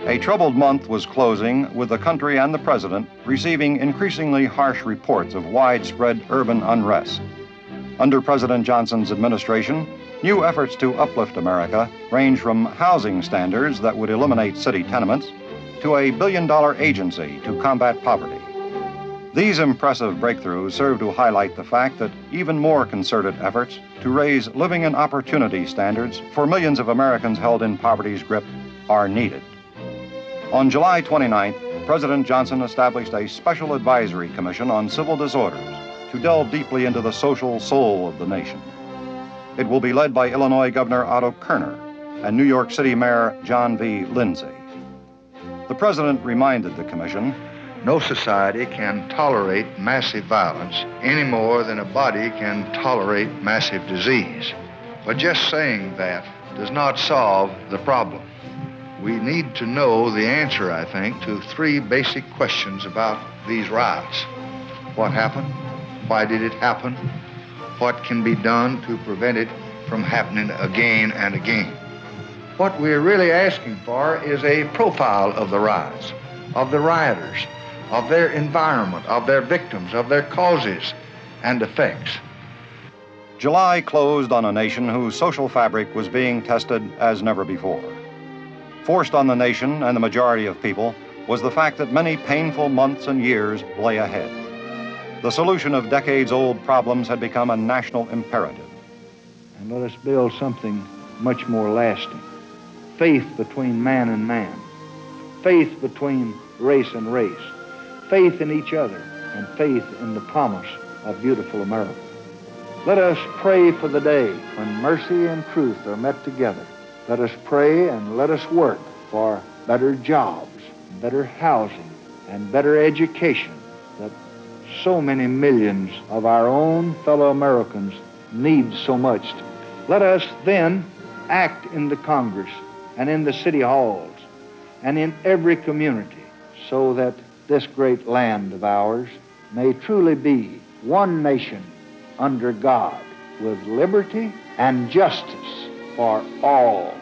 A troubled month was closing, with the country and the president receiving increasingly harsh reports of widespread urban unrest. Under President Johnson's administration, new efforts to uplift America range from housing standards that would eliminate city tenements to a billion-dollar agency to combat poverty. These impressive breakthroughs serve to highlight the fact that even more concerted efforts to raise living and opportunity standards for millions of Americans held in poverty's grip are needed. On July 29th, President Johnson established a Special Advisory Commission on Civil Disorders to delve deeply into the social soul of the nation. It will be led by Illinois Governor Riots Kerner and New York City Mayor John V. Lindsay. The president reminded the commission, "No society can tolerate massive violence any more than a body can tolerate massive disease. But just saying that does not solve the problem. We need to know the answer, I think, to three basic questions about these riots. What happened? Why did it happen? What can be done to prevent it from happening again and again?" What we're really asking for is a profile of the riots, of the rioters, of their environment, of their victims, of their causes and effects. July closed on a nation whose social fabric was being tested as never before. Forced on the nation and the majority of people was the fact that many painful months and years lay ahead. The solution of decades-old problems had become a national imperative. And let us build something much more lasting. Faith between man and man. Faith between race and race. Faith in each other and faith in the promise of beautiful America. Let us pray for the day when mercy and truth are met together. Let us pray and let us work for better jobs, better housing, and better education that so many millions of our own fellow Americans need so much. Let us then act in the Congress and in the city halls and in every community so that this great land of ours may truly be one nation under God with liberty and justice for all.